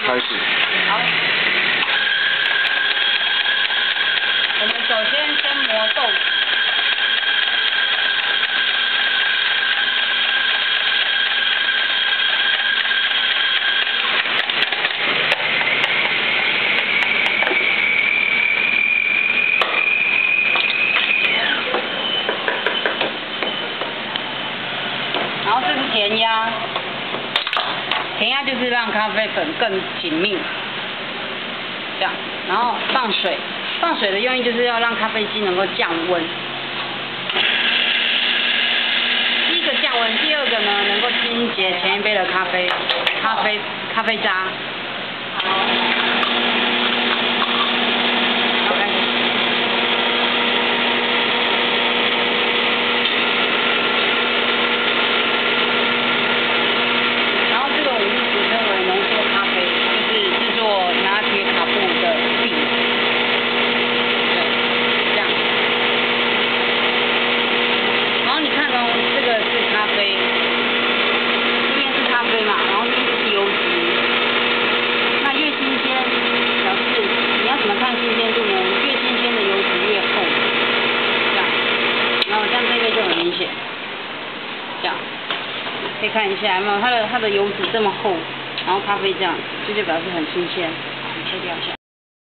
开始。 好，我们首先磨豆子。然后这是填压，填压就是让咖啡粉更紧密，这样。然后放水，放水的用意就是要让咖啡机能够降温。第一个降温，第二个呢能够清洁前一杯的咖啡渣。看新鲜度呢，越新鲜的油脂越厚，这样，然后这样这边就很明显，这样，可以看一下有没有它的油脂这么厚，然后咖啡这样，这就表示很新鲜，好，你切掉一下。